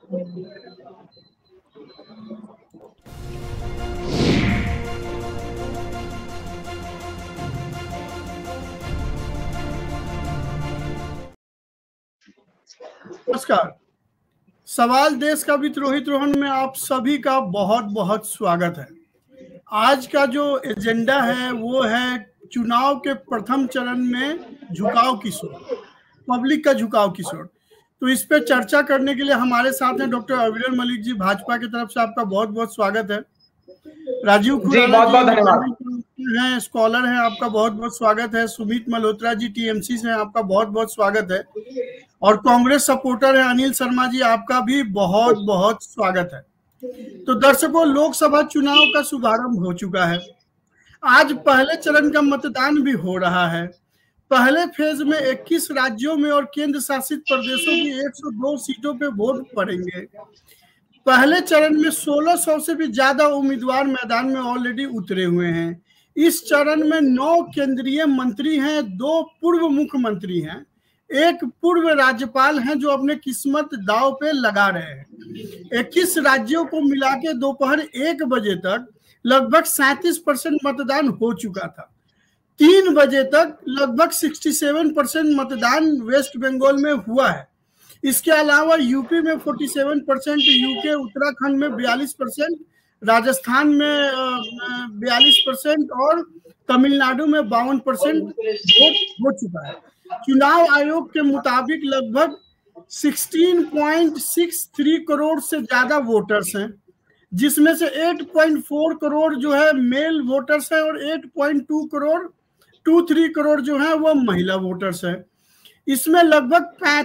नमस्कार। सवाल देश का विद्रोही रोहन में आप सभी का बहुत बहुत स्वागत है। आज का जो एजेंडा है वो है चुनाव के प्रथम चरण में झुकाव की सोच, पब्लिक का झुकाव की सोच। तो इस पे चर्चा करने के लिए हमारे साथ हैं डॉक्टर अविरल मलिक जी, भाजपा की तरफ से आपका बहुत बहुत स्वागत है। राजीव खुराना जी हैं, स्कॉलर हैं, आपका बहुत बहुत स्वागत है। सुमित मल्होत्रा जी टीएमसी से हैं, आपका बहुत बहुत स्वागत है। और कांग्रेस सपोर्टर है अनिल शर्मा जी, आपका भी बहुत बहुत स्वागत है। तो दर्शकों, लोकसभा चुनाव का शुभारंभ हो चुका है। आज पहले चरण का मतदान भी हो रहा है। पहले फेज में 21 राज्यों में और केंद्र शासित प्रदेशों की 102 सीटों पे वोट पड़ेंगे। पहले चरण में 1600 से भी ज्यादा उम्मीदवार मैदान में ऑलरेडी उतरे हुए हैं। इस चरण में 9 केंद्रीय मंत्री हैं, 2 पूर्व मुख्यमंत्री हैं, एक पूर्व राज्यपाल हैं जो अपने किस्मत दांव पे लगा रहे हैं। 21 राज्यों को मिला के दोपहर 1 बजे तक लगभग 37% मतदान हो चुका था। 3 बजे तक लगभग 67% मतदान वेस्ट बंगाल में हुआ है। इसके अलावा यूपी में 47%, यूके उत्तराखंड में 42%, राजस्थान में 42% और तमिलनाडु में 52% वोट हो चुका है। चुनाव आयोग के मुताबिक लगभग 16.63 करोड़ से ज्यादा वोटर्स हैं, जिसमें से 8.4 करोड़ जो है मेल वोटर्स हैं और 8.23 करोड़ जो है वो महिला वोटर्स हैं। इसमें लगभग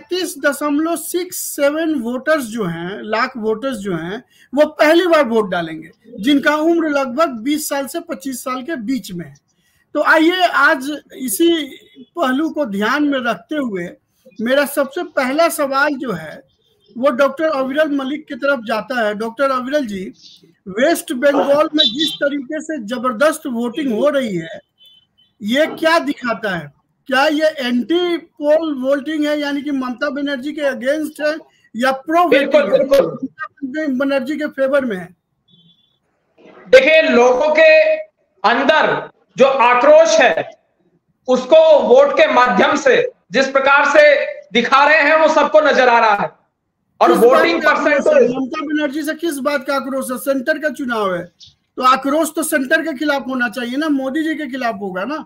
35.67 वोटर्स जो हैं, लाख वोटर्स जो हैं, वो पहली बार वोट डालेंगे, जिनका उम्र लगभग 20 साल से 25 साल के बीच में है। तो आइए आज इसी पहलू को ध्यान में रखते हुए मेरा सबसे पहला सवाल जो है वो डॉक्टर अविरल मलिक की तरफ जाता है। डॉक्टर अविरल जी, वेस्ट बंगाल में जिस तरीके से जबरदस्त वोटिंग हो रही है, ये क्या दिखाता है? क्या ये एंटी पोल वोटिंग है, यानी कि ममता बनर्जी के अगेंस्ट है, या प्रो बनर्जी के फेवर में है? देखिए, लोगों के अंदर जो आक्रोश है उसको वोट के माध्यम से जिस प्रकार से दिखा रहे हैं वो सबको नजर आ रहा है। और वोटिंग परसेंटेज, ममता बनर्जी से किस बात का आक्रोश है? सेंटर का चुनाव है तो आक्रोश तो सेंटर के खिलाफ होना चाहिए ना, मोदी जी के खिलाफ होगा ना।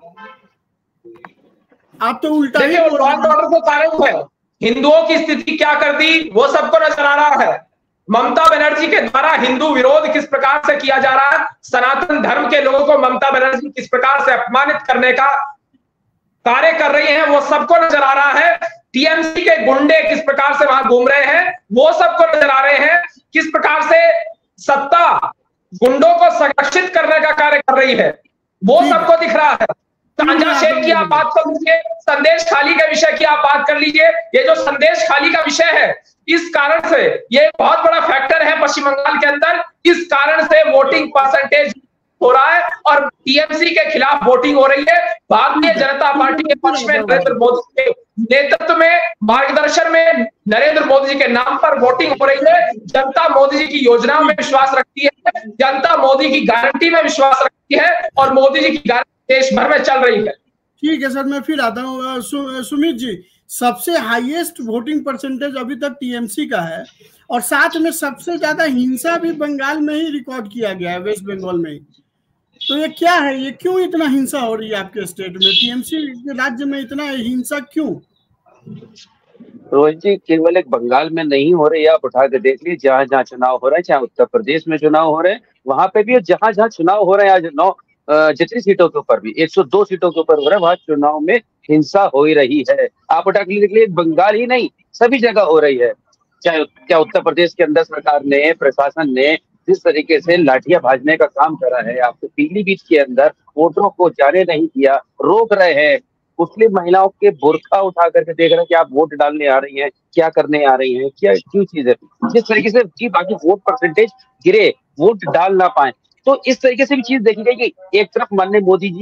आप तो उल्टा ही लॉ एंड ऑर्डर के कारण है। हिंदुओं की स्थिति क्या कर दी वो सबको नजर आ रहा है। ममता बनर्जी के द्वारा हिंदू विरोध किस प्रकार से किया जा रहा है, सनातन धर्म के लोगों को ममता बनर्जी किस प्रकार से अपमानित करने का कार्य कर रही हैं, वो सबको नजर आ रहा है। टीएमसी के गुंडे किस प्रकार से वहां घूम रहे हैं वो सबको नजर आ रहे हैं। किस प्रकार से सत्ता गुंडों को संरक्षित करने का कार्य कर रही है वो सबको दिख रहा है। गांजा शेख की आप बात कर लीजिए, संदेश खाली के विषय की आप बात कर लीजिए। ये जो संदेश खाली का विषय है, इस कारण से ये बहुत बड़ा फैक्टर है पश्चिम बंगाल के अंदर। इस कारण से वोटिंग परसेंटेज हो रहा है और टीएमसी के खिलाफ वोटिंग हो रही है। भारतीय जनता पार्टी के पक्ष में नरेंद्र मोदी के नेतृत्व में, मार्गदर्शन में नरेंद्र मोदी जी के नाम पर वोटिंग हो रही है। जनता मोदी जी की योजनाओं में विश्वास रखती है, जनता मोदी की गारंटी में विश्वास रखती है और मोदी जी की गारंटी देश भर में चल रही है। ठीक है सर, मैं फिर आता हूँ। सुमित जी, सबसे हाईएस्ट वोटिंग परसेंटेज अभी तक टीएमसी का है और साथ में सबसे ज्यादा हिंसा भी बंगाल में ही रिकॉर्ड किया गया है, वेस्ट बंगाल में ही। तो ये क्या है, ये क्यों इतना हिंसा हो रही है आपके स्टेट में, टीएमसी के राज्य में इतना हिंसा क्यों? रोहित जी, केवल एक बंगाल में नहीं हो रही है, आप उठा के देख लीजिए। जहाँ जहाँ चुनाव हो रहे हैं, चाहे उत्तर प्रदेश में चुनाव हो रहे हैं, वहां पे भी जहाँ जहाँ चुनाव हो रहे हैं, आज 9 जितनी सीटों के ऊपर भी 102 सीटों के ऊपर हो रहा है, वहां चुनाव में हिंसा हो ही रही है। आप उठा के देख लीजिए, बंगाल ही नहीं सभी जगह हो रही है। चाहे क्या उत्तर प्रदेश के अंदर सरकार ने, प्रशासन ने जिस तरीके से लाठियां भाजने का काम करा है, आपको पीलीभीत के अंदर वोटरों को जाने नहीं दिया, रोक रहे हैं। मुस्लिम महिलाओं के बुर्का उठा करके देख रहे हैं कि आप वोट डालने आ रही हैं, क्या करने आ रही हैं, क्या क्यों चीज है। जिस तरीके से कि बाकी वोट परसेंटेज गिरे, वोट डाल ना पाए, तो इस तरीके से भी चीज देखी गई कि एक तरफ माननीय मोदी जी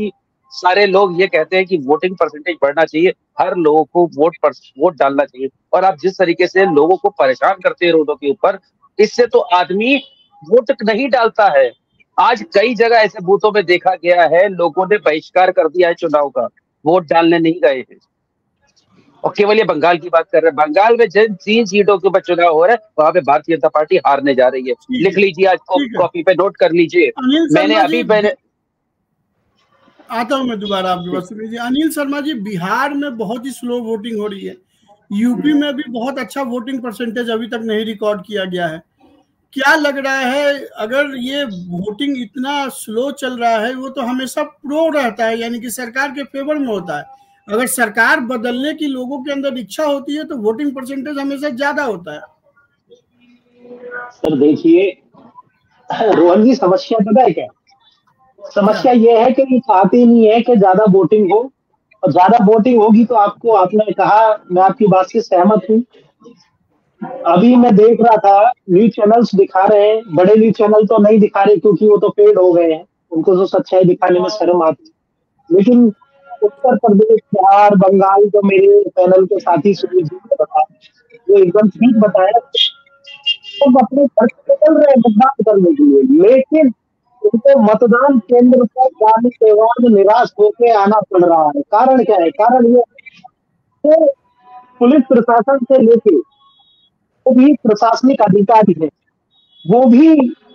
सारे लोग ये कहते हैं कि वोटिंग परसेंटेज बढ़ना चाहिए, हर लोगों को वोट डालना चाहिए। और आप जिस तरीके से लोगों को परेशान करते हैं रोडों के ऊपर, इससे तो आदमी वोट नहीं डालता है। आज कई जगह ऐसे बूथों में देखा गया है, लोगों ने बहिष्कार कर दिया है चुनाव का, वोट डालने नहीं गए हैं। और केवल ये बंगाल की बात कर रहे हैं, बंगाल में जिन 3 सीटों के ऊपर चुनाव हो रहा है वहां पे भारतीय जनता पार्टी हारने जा रही है। लिख लीजिए, आज कॉपी पे नोट कर लीजिए। मैंने आता हूं मैं दोबारा आपके पास। सुनिए अनिल शर्मा जी, बिहार में बहुत ही स्लो वोटिंग हो रही है, यूपी में भी बहुत अच्छा वोटिंग परसेंटेज अभी तक नहीं रिकॉर्ड किया गया है। क्या लग रहा है, अगर ये वोटिंग इतना स्लो चल रहा है, वो तो हमेशा प्रो रहता है, यानी कि सरकार के फेवर में होता है। अगर सरकार बदलने की लोगों के अंदर इच्छा होती है तो वोटिंग परसेंटेज हमेशा ज्यादा होता है। सर देखिए रोहन जी, समस्या पता है क्या? समस्या ये है कि ये चाहते नहीं है कि ज्यादा वोटिंग हो, और ज्यादा वोटिंग होगी तो आपने कहा, मैं आपकी बात से सहमत हूँ। अभी मैं देख रहा था न्यूज चैनल्स दिखा रहे हैं, बड़े न्यूज चैनल तो नहीं दिखा रहे क्योंकि वो तो पेड हो गए हैं, उनको तो सच्चाई दिखाने में शर्म आती है। लेकिन उत्तर प्रदेश, बिहार, बंगाल, जो मेरे पैनल के साथी सुनील जी ने बताया, वो एकदम ठीक बताया। तो अपने घर से निकल रहे हैं मतदान करने के लिए, लेकिन उनको मतदान केंद्र पर जाने के बाद निराश होकर आना पड़ रहा है। कारण क्या है? कारण ये तो पुलिस प्रशासन से लेके वो भी प्रशासनिक अधिकारी है, वो भी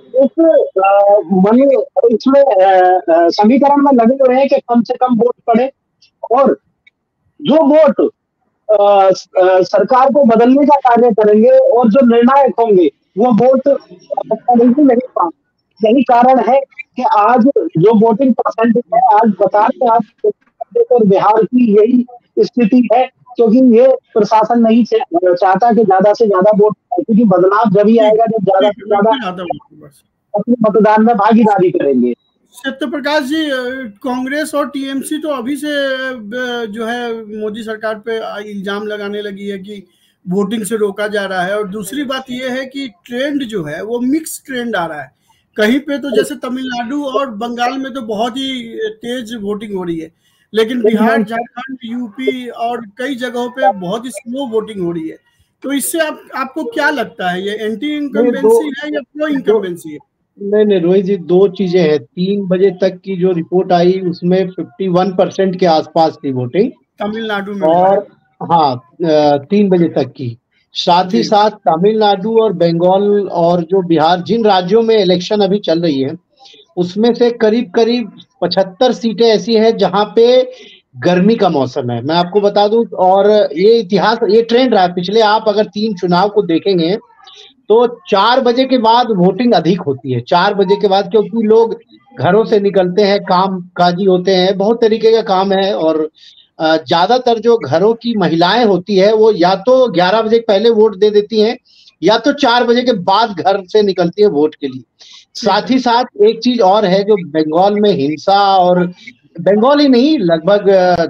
इसमें समीकरण में लगे हुए हैं कि कम से कम वोट पड़े, और जो वोट सरकार को बदलने का कार्य करेंगे और जो निर्णायक होंगे वो वोट नहीं पाएंगे। यही कारण है कि आज जो वोटिंग परसेंटेज है, आज बता रहे आज और बिहार की यही स्थिति है, क्योंकि ये प्रशासन नहीं चाहता कि ज्यादा से ज्यादा वोट, क्योंकि बदलाव जब ही आएगा जब ज्यादा से ज्यादा अपने मतदान में भागीदारी करेंगे। सत्य प्रकाश जी, कांग्रेस और टीएमसी तो अभी से जो है मोदी सरकार पे इल्जाम लगाने लगी है कि वोटिंग से रोका जा रहा है, और दूसरी बात यह है कि ट्रेंड जो है वो मिक्स ट्रेंड आ रहा है। कहीं पे तो जैसे तमिलनाडु और बंगाल में तो बहुत ही तेज वोटिंग हो रही है, लेकिन बिहार, झारखंड, यूपी और कई जगहों पे बहुत ही स्लो वोटिंग हो रही है। तो इससे आपको क्या लगता है, ये एंटी इनकम्बेंसी है या प्रो इनकम्बेंसी है? नहीं रोहित जी, 2 चीजें हैं। 3 बजे तक की जो रिपोर्ट आई उसमें 51% के आसपास थी वोटिंग तमिलनाडु में, और हाँ 3 बजे तक की। साथ ही साथ तमिलनाडु और बंगाल और जो बिहार, जिन राज्यों में इलेक्शन अभी चल रही है उसमें से करीब करीब 75 सीटें ऐसी हैं जहां पे गर्मी का मौसम है। मैं आपको बता दूं, और ये इतिहास, ये ट्रेंड रहा है पिछले, आप अगर 3 चुनाव को देखेंगे तो 4 बजे के बाद वोटिंग अधिक होती है। 4 बजे के बाद, क्योंकि लोग घरों से निकलते हैं, काम काजी होते हैं, बहुत तरीके का काम है, और ज्यादातर जो घरों की महिलाएं होती है वो या तो 11 बजे पहले वोट दे देती हैं या तो 4 बजे के बाद घर से निकलती है वोट के लिए। साथ ही साथ एक चीज और है, जो बंगाल में हिंसा, और बंगाल ही नहीं लगभग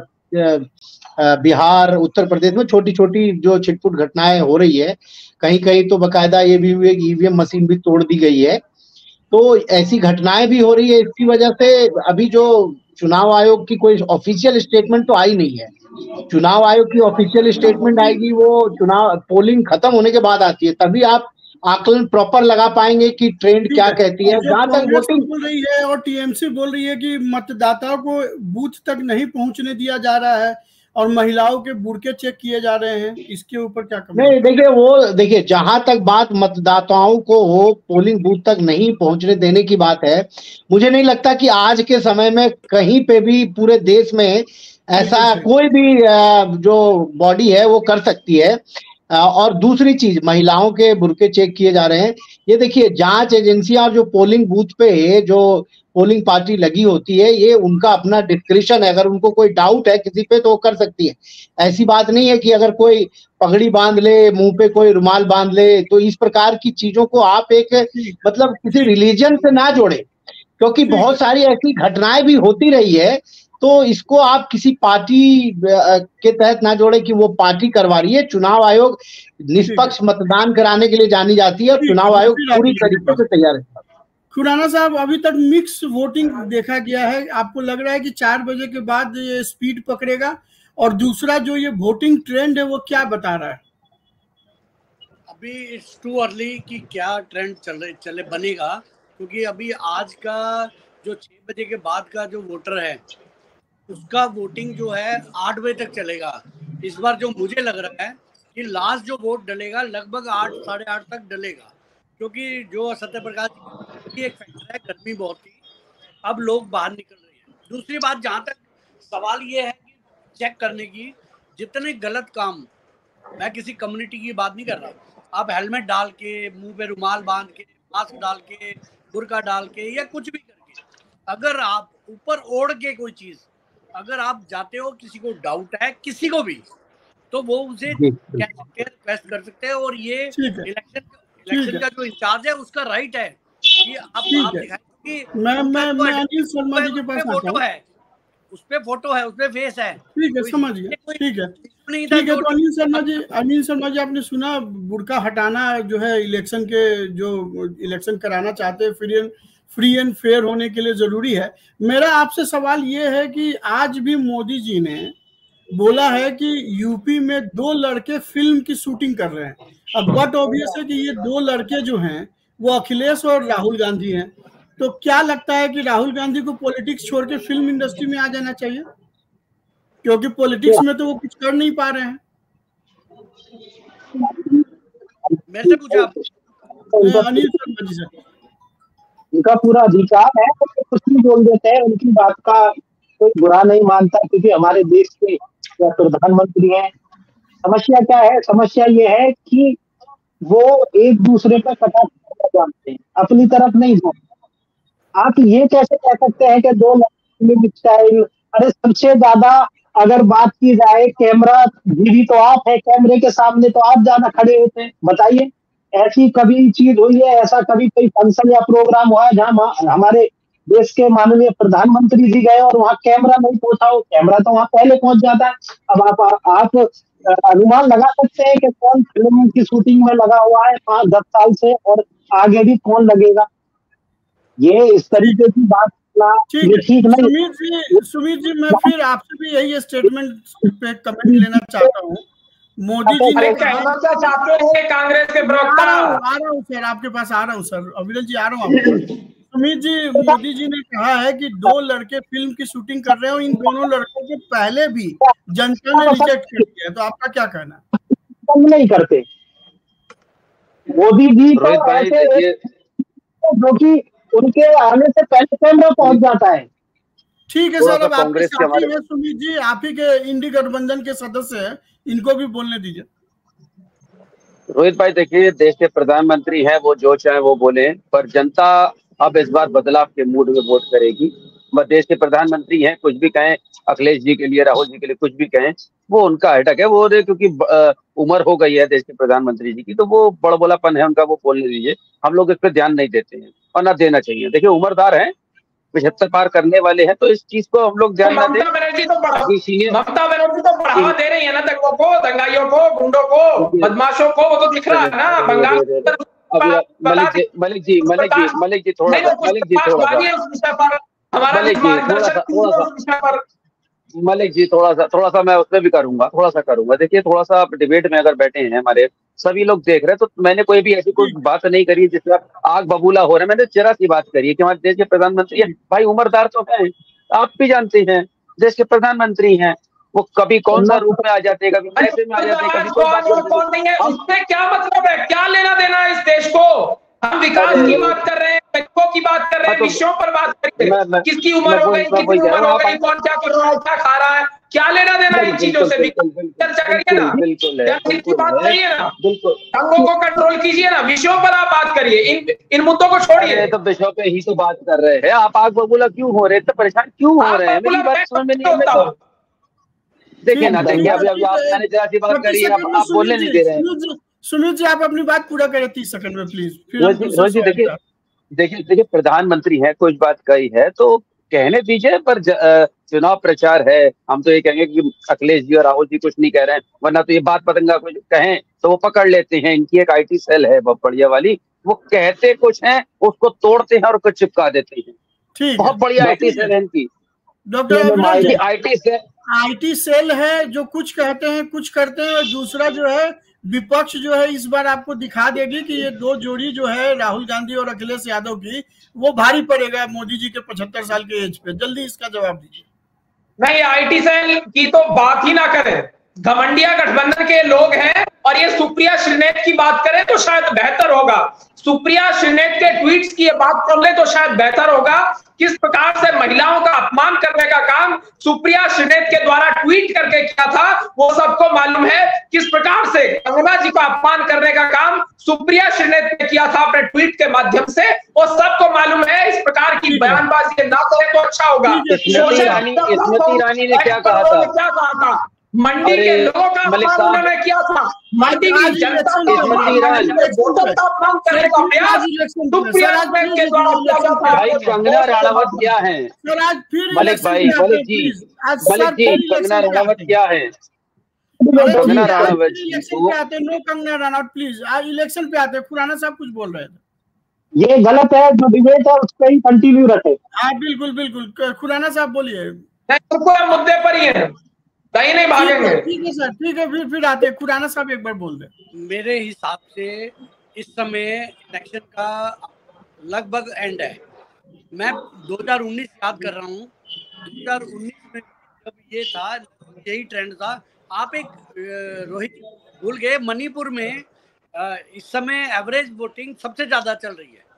बिहार, उत्तर प्रदेश में छोटी छोटी जो छिटपुट घटनाएं हो रही है, कहीं कहीं तो बकायदा ये भी हुए कि ईवीएम मशीन भी तोड़ दी गई है। तो ऐसी घटनाएं भी हो रही है। इसकी वजह से अभी जो चुनाव आयोग की कोई ऑफिशियल स्टेटमेंट तो आई नहीं है। चुनाव आयोग की ऑफिशियल स्टेटमेंट आएगी वो चुनाव पोलिंग खत्म होने के बाद आती है, तभी आप आकलन प्रॉपर लगा पाएंगे कि ट्रेंड क्या कहती है। जहां तक वोटिंग बोल रही है और टीएमसी बोल रही है कि मतदाताओं को बूथ तक नहीं पहुंचने दिया जा रहा है और महिलाओं के बुर्के चेक किए जा रहे हैं, इसके ऊपर क्या कमेंट? नहीं, देखिए जहां तक बात मतदाताओं को पोलिंग बूथ तक नहीं पहुंचने देने की बात है, मुझे नहीं लगता कि आज के समय में कहीं पे भी पूरे देश में ऐसा कोई भी जो बॉडी है वो कर सकती है। और दूसरी चीज, महिलाओं के बुर्के चेक किए जा रहे हैं। ये देखिए, जांच एजेंसियां और जो पोलिंग बूथ पे जो पोलिंग पार्टी लगी होती है, ये उनका अपना डिस्क्रिप्शन है। अगर उनको कोई डाउट है किसी पे तो वो कर सकती है। ऐसी बात नहीं है कि अगर कोई पगड़ी बांध ले, मुंह पे कोई रुमाल बांध ले, तो इस प्रकार की चीजों को आप एक मतलब किसी रिलीजन से ना जोड़े, क्योंकि बहुत सारी ऐसी घटनाएं भी होती रही है। तो इसको आप किसी पार्टी के तहत ना जोड़े कि वो पार्टी करवा रही है। चुनाव आयोग निष्पक्ष मतदान कराने के लिए जानी जाती है और चुनाव आयोग पूरी तरीके से तैयार है। खुराना साहब, अभी तक मिक्स वोटिंग देखा गया है। आपको लग रहा है कि 4 बजे के बाद ये स्पीड पकड़ेगा? और दूसरा जो ये वोटिंग ट्रेंड है वो क्या बता रहा है? अभी इट्स टू अर्ली कि क्या ट्रेंड चले बनेगा, क्योंकि अभी आज का जो 6 बजे के बाद का जो वोटर है उसका वोटिंग जो है 8 बजे तक चलेगा। इस बार जो मुझे लग रहा है कि लास्ट जो वोट डलेगा लगभग 8 साढ़े 8 तक डलेगा, क्योंकि जो सत्यप्रकाश की एक फैक्टर है, गर्मी बहुत थी, अब लोग बाहर निकल रहे हैं। दूसरी बात, जहाँ तक सवाल ये है कि चेक करने की, जितने गलत काम, मैं किसी कम्युनिटी की बात नहीं कर रहा, आप हेलमेट डाल के, मुंह पे रुमाल बांध के, मास्क डाल के, बुर्का डाल के या कुछ भी करके, अगर आप ऊपर ओढ़ के कोई चीज अगर आप जाते हो, किसी को डाउट है किसी को भी, तो वो उसे कह सकते हैं, रिक्वेस्ट कर सकते हैं। और ये इलेक्शन का जो इंचार्ज है उसका राइट है कि आप दिखाएं कि मैं अनिल शर्मा जी के पास आता हूं। उस पे फोटो है, उस पे फेस है। ठीक है, समझ गया। ठीक है, तो अनिल शर्मा जी आपने सुना, बुर्का हटाना जो है इलेक्शन के, जो इलेक्शन कराना चाहते हैं फ्री एंड फेयर होने के लिए जरूरी है। मेरा आपसे सवाल ये है कि आज भी मोदी जी ने बोला है कि यूपी में 2 लड़के फिल्म की शूटिंग कर रहे हैं। अब बट ऑब्वियस है कि ये 2 लड़के जो हैं वो अखिलेश और राहुल गांधी हैं। तो क्या लगता है कि राहुल गांधी को पॉलिटिक्स छोड़ के फिल्म इंडस्ट्री में आ जाना चाहिए, क्योंकि पॉलिटिक्स में तो वो कुछ कर नहीं पा रहे हैं? मेरे से पूछा अनिल शर्मा जी से। उनका पूरा अधिकार है, तो कुछ भी बोल देते हैं, उनकी बात का कोई बुरा नहीं मानता, क्योंकि हमारे देश के प्रधानमंत्री हैं। समस्या क्या है? समस्या ये है कि वो एक दूसरे पर कटाक्ष जानते हैं, अपनी तरफ नहीं जानते। आप ये कैसे कह सकते हैं कि 2 स्टाइल? अरे सबसे ज्यादा अगर बात की जाए, कैमरा भी तो आप है, कैमरे के सामने तो आप ज्यादा खड़े होते हैं। बताइए, ऐसी कभी चीज हुई है, ऐसा कभी कोई फंक्शन या प्रोग्राम हुआ है जहाँ हमारे देश के माननीय प्रधानमंत्री जी गए और वहाँ कैमरा नहीं पहुंचा हो? कैमरा तो वहाँ पहले पहुंच जाता है। अब आप अनुमान लगा सकते हैं कि कौन फिल्म की शूटिंग में लगा हुआ है 5-10 साल से, और आगे भी कौन लगेगा? ये इस तरीके की बात ठीक नहीं। सुमित जी, मैं फिर आपसे भी यही स्टेटमेंट पे कमेंट लेना चाहता हूँ। मोदी जी ने चाहते हैं कांग्रेस के प्रवक्ता, आ रहा हूँ सर, आपके पास आ रहा हूँ सर, अविरल जी आ रहा हूँ। सुमित जी, मोदी जी ने कहा है कि 2 लड़के फिल्म की शूटिंग कर रहे हैं और इन दोनों लड़कों को पहले भी जनता ने रिजेक्ट कर दिया है। तो आपका क्या कहना है? नहीं करते मोदी जी तो ऐसे, जो कि उनके आने से पहले कैमरा पहुंच जाता है। ठीक है सर, अब आपके साथी हैं सुमित जी, आप ही के इंडी गठबंधन के सदस्य हैं, इनको भी बोलने दीजिए। रोहित भाई, देखिए, देश के प्रधानमंत्री हैं, वो जो चाहे वो बोले, पर जनता अब इस बार बदलाव के मूड में वोट करेगी। देश के प्रधानमंत्री हैं, कुछ भी कहें, अखिलेश जी के लिए, राहुल जी के लिए कुछ भी कहें, वो उनका अटक है, वो क्योंकि उम्र हो गई है देश के प्रधानमंत्री जी की, तो वो बड़बोलापन है उनका, वो बोलने दीजिए। हम लोग इस पर ध्यान नहीं देते हैं और ना देना चाहिए। देखिए, उम्रदार हैं, 75 पार करने वाले हैं, तो इस चीज को हम लोग ध्यान ना दें। ममता बनर्जी तो बढ़ावा दे रही है ना दंगों को, दंगाइयों को, गुंडों को, बदमाशों को, वो तो दिख रहा है ना बंगाल। मलिक जी थोड़ा सा मैं उसमें भी करूंगा। देखिए, थोड़ा सा आप डिबेट में अगर बैठे हैं, हमारे सभी लोग देख रहे हैं, तो मैंने कोई भी ऐसी कोई बात नहीं करी जिससे आप आग बबूला हो रहे हैं। मैंने जरा सी बात करी है कि हमारे देश के प्रधानमंत्री हैं, भाई उम्रदार तो हैं, आप भी जानते हैं, देश के प्रधानमंत्री हैं, वो कभी कौन सा रूप में आ जाते हैं, कभी पैसे में आ जाते हैं, कभी कौन नहीं है, उससे क्या मतलब है? क्या लेना देना है इस देश को? हम विकास की बात कर रहे हैं, बच्चों की बात कर रहे हैं, विषयों पर बात कर रहे हैं। किसकी उम्र हो गई, कितनी उम्र हो गई, कौन क्या कर रहा है, क्या खा रहा है, क्या लेना देना इन चीजों से? चर्चा करिए ना, की बात करिए ना, दंगों को कंट्रोल कीजिए ना, विषयों पर आप बात करिए, इन मुद्दों को छोड़िए। तो विषयों पे ही तो बात कर रहे हैं, आप आग बबूला क्यों हो रहे हैं, तो परेशान क्यों हो रहे हैं? मेरी बात समझ में नहीं आता। देखिए ना, देखिए, अभी मैंने जरा सी बात करी, आप बोलने नहीं दे रहे हैं। सुमित जी, आप अपनी बात पूरा करें 30 सेकंड में प्लीज। रोज जी, देखिए प्रधानमंत्री है, कुछ बात कही है तो कहने दीजिए, पर चुनाव प्रचार है, हम तो ये कहेंगे कि अखिलेश जी और राहुल जी कुछ नहीं कह रहे हैं, वरना तो ये बात पतंगा कुछ कहें तो वो पकड़ लेते हैं। इनकी एक IT सेल है बहुत बढ़िया वाली, वो कहते कुछ हैं, उसको तोड़ते हैं और कुछ चिपका देते हैं। ठीक बहुत बढ़िया आईटी सेल है इनकी। डॉक्टर आईटी सेल है जो कुछ कहते हैं कुछ करते हैं, और दूसरा जो है विपक्ष जो है इस बार आपको दिखा देगी कि ये दो जोड़ी जो है राहुल गांधी और अखिलेश यादव की, वो भारी पड़ेगा मोदी जी के 75 साल के एज पे। जल्दी इसका जवाब दीजिए। नहीं, आईटी सेल की तो बात ही ना करें, घमंडिया गठबंधन के लोग हैं। और ये सुप्रिया श्रीनेत की बात करें तो शायद बेहतर होगा, सुप्रिया श्रीनेत के ट्वीट्स की ये बात कर ले तो शायद बेहतर होगा। किस प्रकार से महिलाओं का अपमान करने का काम सुप्रिया श्रीनेत के द्वारा ट्वीट करके किया था वो सबको मालूम है। किस प्रकार से कंगना जी का अपमान करने का काम सुप्रिया श्रीनेत ने किया था अपने ट्वीट के माध्यम से, वो सबको मालूम है। इस प्रकार की बयानबाजी ना करें तो अच्छा होगा। स्मृति ईरानी ने क्या कहा था? मंडी के लोगों का अपमान उन्होंने किया था, मंडी की जनता का वोटर का अपमान करने का प्रयास सुप्रिया श्रीनेत के द्वारा किया जाता है। भाई कंगना रनावत क्या है? मलिक भाई, मलिक जी, कंगना रनावत क्या है? कंगना रनावत इलेक्शन पे आते, नो कंगना रनावत प्लीज, आज इलेक्शन पे आते। खुराना साहब कुछ बोल रहे थे, ये गलत है, जो डिबेट है उस पर ही कंटिन्यू रखे। हाँ बिल्कुल बिल्कुल, खुराना साहब बोलिए। मुद्दे पर ही है, कहीं नहीं भागेंगे। ठीक है सर, ठीक है, फिर आते हैं। खुराना साहब एक बार बोल दे। मेरे हिसाब से इस समय इलेक्शन का लगभग एंड है। मैं 2019 याद कर रहा हूँ, 2019 में जब ये था, यही ट्रेंड था। आप एक रोहित भूल गए, मणिपुर में इस समय एवरेज वोटिंग सबसे ज्यादा चल रही है।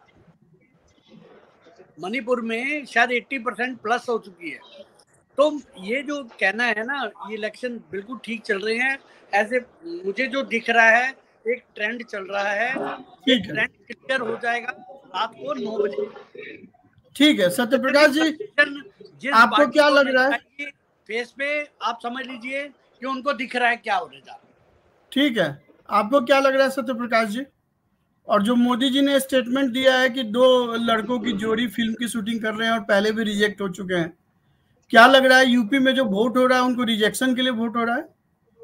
मणिपुर में शायद 80% प्लस हो चुकी है। तो ये जो कहना है ना, ये इलेक्शन बिल्कुल ठीक चल रहे हैं। ऐसे मुझे जो दिख रहा है एक ट्रेंड चल रहा है, ये ट्रेंड क्लियर हो जाएगा रात को 9 बजे। ठीक है सत्य प्रकाश जी, आपको क्या लग रहा है? फेस पे आप समझ लीजिए कि उनको दिख रहा है क्या होने जा रहा है। ठीक है, आपको क्या लग रहा है सत्य प्रकाश जी? और जो मोदी जी ने स्टेटमेंट दिया है कि 2 लड़कों की जोड़ी फिल्म की शूटिंग कर रहे हैं और पहले भी रिजेक्ट हो चुके हैं, क्या लग रहा है यूपी में जो वोट हो रहा है उनको रिजेक्शन के लिए वोट हो रहा है?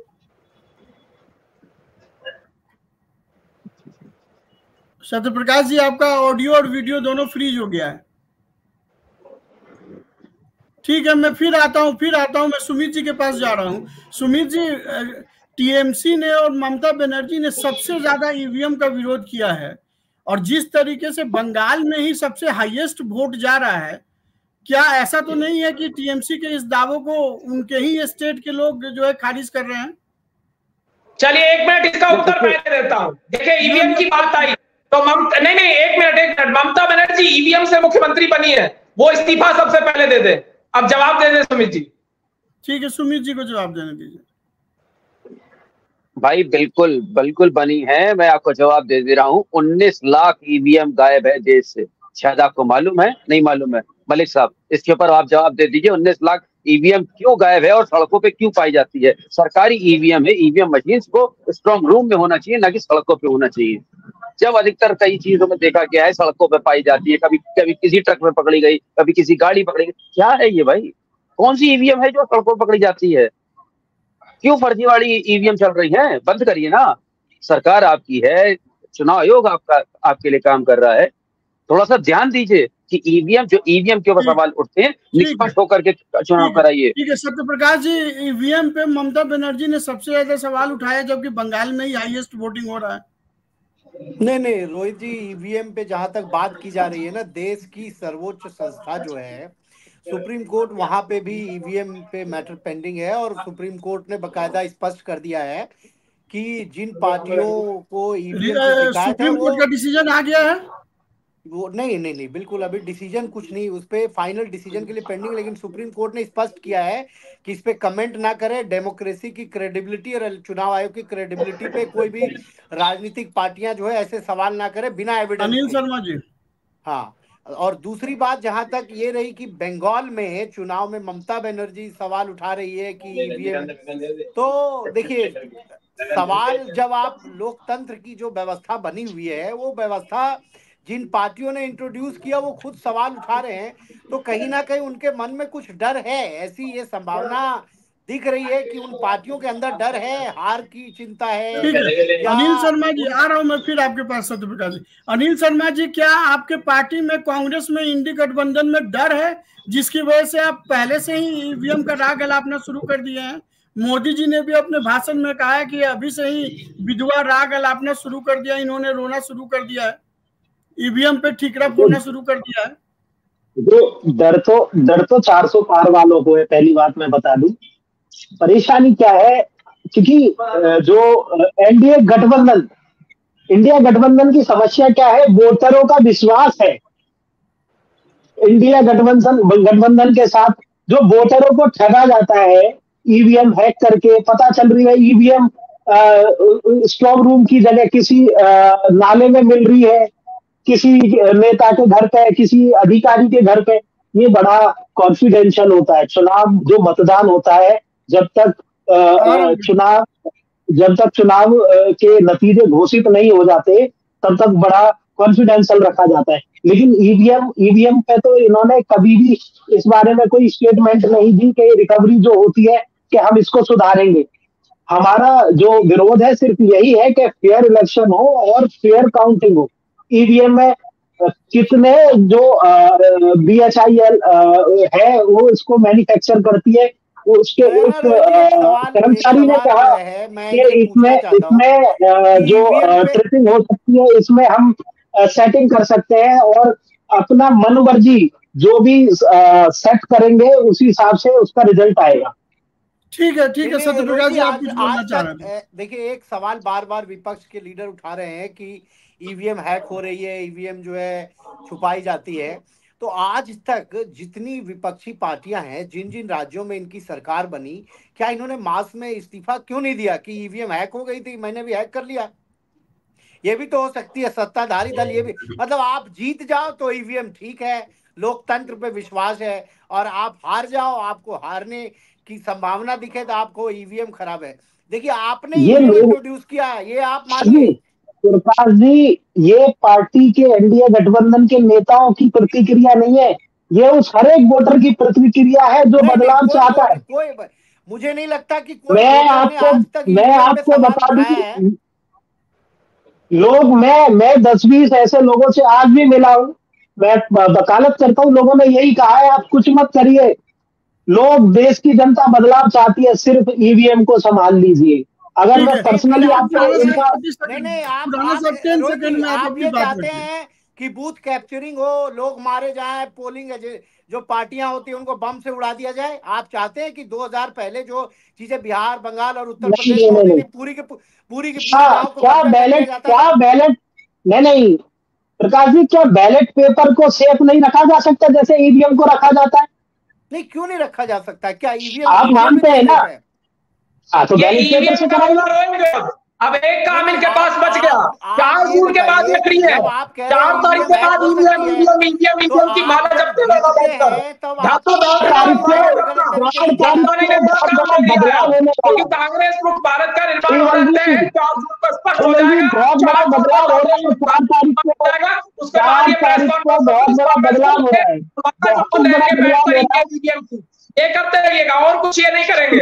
सत्य प्रकाश जी, आपका ऑडियो और वीडियो दोनों फ्रीज हो गया है। ठीक है, मैं फिर आता हूं, मैं सुमित जी के पास जा रहा हूं। सुमित जी, टीएमसी ने और ममता बनर्जी ने सबसे ज्यादा ईवीएम का विरोध किया है, और जिस तरीके से बंगाल में ही सबसे हाईएस्ट वोट जा रहा है, क्या ऐसा तो नहीं है कि टीएमसी के इस दावों को उनके ही स्टेट के लोग जो है खारिज कर रहे हैं? चलिए 1 मिनट इसका उत्तर मैं देता हूं। देखिए ईवीएम की बात आई तो नहीं 1 मिनट, ममता बनर्जी ईवीएम से मुख्यमंत्री बनी है, वो इस्तीफा सबसे पहले दे दे। अब जवाब दे दे सुमित जी। ठीक है, सुमित जी को जवाब देने दीजिए। भाई बिल्कुल बिल्कुल बनी है, मैं आपको जवाब दे रहा हूँ। 19 लाख ईवीएम गायब है देश से, शायद आपको मालूम है, नहीं मालूम है? मलिक साहब, इसके ऊपर आप जवाब दे दीजिए। 19 लाख ईवीएम क्यों गायब है और सड़कों पे क्यों पाई जाती है? सरकारी ईवीएम है, ईवीएम मशीन को स्ट्रॉन्ग रूम में होना चाहिए, ना कि सड़कों पे होना चाहिए। जब अधिकतर कई चीजों में देखा गया है सड़कों पे पाई जाती है, कभी कभी किसी ट्रक में पकड़ी गई, कभी किसी गाड़ी पकड़ी गई। क्या है ये भाई? कौन सी ईवीएम है जो सड़कों पर पकड़ी जाती है? क्यों फर्जीवाड़ी ईवीएम चल रही है? बंद करिए ना। सरकार आपकी है, चुनाव आयोग आपका आपके लिए काम कर रहा है, थोड़ा सा ध्यान दीजिए कि ईवीएम के ऊपर सवाल उठते हैं, निष्पक्ष होकर के चुनाव कराइए। ठीक है सत्य प्रकाश जी, ईवीएम पे ममता बनर्जी ने सबसे ज्यादा सवाल उठाया, जबकि बंगाल में ही हाईएस्ट वोटिंग हो रहा है। नहीं रोहित जी, ईवीएम पे जहां तक बात की जा रही है ना, देश की सर्वोच्च संस्था जो है सुप्रीम कोर्ट, वहां पे भी ईवीएम पे मैटर पेंडिंग है। और सुप्रीम कोर्ट ने बकायदा स्पष्ट कर दिया है कि जिन पार्टियों को ईवीएम की शिकायत है, सुप्रीम कोर्ट का डिसीजन आ गया है। वो नहीं बिल्कुल अभी डिसीजन कुछ नहीं, उस पे फाइनल डिसीजन के लिए पेंडिंग। लेकिन सुप्रीम कोर्ट ने स्पष्ट किया है कि इस पे कमेंट ना करे। डेमोक्रेसी की क्रेडिबिलिटी और चुनाव आयोग की क्रेडिबिलिटी पे कोई भी राजनीतिक पार्टियां जो है ऐसे सवाल ना करे बिना एविडेंस। अनिल शर्मा जी। हाँ, और दूसरी बात जहां तक ये रही कि बंगाल में चुनाव में ममता बनर्जी सवाल उठा रही है कि ईवीएम, तो देखिए सवाल, जब आप लोकतंत्र की जो व्यवस्था बनी हुई है, वो व्यवस्था जिन पार्टियों ने इंट्रोड्यूस किया वो खुद सवाल उठा रहे हैं, तो कहीं ना कहीं उनके मन में कुछ डर है, ऐसी ये संभावना दिख रही है कि उन पार्टियों के अंदर डर है, हार की चिंता है। ठीक है अनिल शर्मा जी, आ रहा हूं मैं फिर आपके पास सत्यप्रकाश जी। अनिल शर्मा जी, क्या आपके पार्टी में, कांग्रेस में, इंडी गठबंधन में डर है जिसकी वजह से आप पहले से ही ईवीएम का राग अलापना शुरू कर दिए हैं? मोदी जी ने भी अपने भाषण में कहा है कि अभी से ही विधवा राग अलापना शुरू कर दिया, इन्होंने रोना शुरू कर दिया है, ईवीएम पे ठीकरा फोड़ना शुरू कर दिया है। जो डर तो 400 पार वालों को है, पहली बात मैं बता दूं। परेशानी क्या है, क्योंकि जो एनडीए गठबंधन, इंडिया गठबंधन की समस्या क्या है, वोटरों का विश्वास है इंडिया गठबंधन के साथ। जो वोटरों को ठगा जाता है ईवीएम हैक करके, पता चल रही है ईवीएम स्ट्रॉन्ग रूम की जगह किसी नाले में मिल रही है, किसी नेता के घर पे, किसी अधिकारी के घर पे। ये बड़ा कॉन्फिडेंशियल होता है। चुनाव जो मतदान होता है, जब तक चुनाव के नतीजे घोषित नहीं हो जाते तब तक बड़ा कॉन्फिडेंशियल रखा जाता है। लेकिन ईवीएम पे तो इन्होंने कभी भी इस बारे में कोई स्टेटमेंट नहीं दी कि रिकवरी जो होती है कि हम इसको सुधारेंगे। हमारा जो विरोध है सिर्फ यही है कि फेयर इलेक्शन हो और फेयर काउंटिंग हो। ईवीएम में कितने जो BHIL है वो इसको मैन्युफैक्चर करती है, उसके एक कर्मचारी ने कहा कि इसमें जो ट्रिपिंग हो सकती है, इसमें हम सेटिंग कर सकते हैं और अपना मनमर्जी जो भी सेट करेंगे उसी हिसाब से उसका रिजल्ट आएगा। ठीक है सत्यप्रकाश जी, आप कुछ बोलना चाह रहे हैं? देखिए, एक सवाल बार बार विपक्ष के लीडर उठा रहे हैं कि ईवीएम हैक हो रही है, ईवीएम जो है छुपाई जाती है। तो आज तक जितनी विपक्षी पार्टियां हैं, जिन जिन राज्यों में इनकी सरकार बनी, क्या इन्होंने मास में इस्तीफा क्यों नहीं दिया कि ईवीएम हैक हो गई थी, मैंने भी हैक कर लिया? ये भी तो हो सकती है। सत्ताधारी दल ये भी, मतलब आप जीत जाओ तो ईवीएम ठीक है, लोकतंत्र पे विश्वास है, और आप हार जाओ, आपको हारने की संभावना दिखे तो आपको ईवीएम खराब है। देखिए, आपने ईवीएम इंट्रोड्यूस किया, ये आप मानिए। प्रकाश जी, ये पार्टी के एनडीए गठबंधन के नेताओं की प्रतिक्रिया नहीं है, ये उस हर एक वोटर की प्रतिक्रिया है जो बदलाव चाहता है। मुझे नहीं लगता कि मैं आपको बता दूं, मैं 10-20 ऐसे लोगों से आज भी मिला हूं, मैं वकालत करता हूं, लोगों ने यही कहा है आप कुछ मत करिए, लोग, देश की जनता बदलाव चाहती है, सिर्फ ईवीएम को संभाल लीजिए। अगर मैं पर्सनली आपको आप ये चाहते हैं कि बूथ कैप्चरिंग हो, लोग मारे जाएं, पोलिंग जो पार्टियां होती हैं उनको बम से उड़ा दिया जाए? आप चाहते हैं कि 2000 पहले जो चीजें बिहार, बंगाल और उत्तर प्रदेश में पूरी बैलेट नहीं प्रकाश जी, क्या बैलेट पेपर को सेफ नहीं रखा जा सकता जैसे ईवीएम को रखा जाता है? नहीं, क्यों नहीं रखा जा सकता? क्या ईवीएम आप मानते हैं ना? तो बैलेट पेपर से कराइए। अब एक काम इनके पास बच गया, 4 जून के बाद लकड़ी है, 4 तारीख के बाद ईवीएम की माला जपते कांग्रेस मुक्त भारत का निर्माण करते हैं। 4 जून को स्पष्ट हो जाएगा, उसके बाद ये प्रेस कॉन्फ्रेंस एक हफ्ते लगेगा और कुछ ये नहीं करेंगे।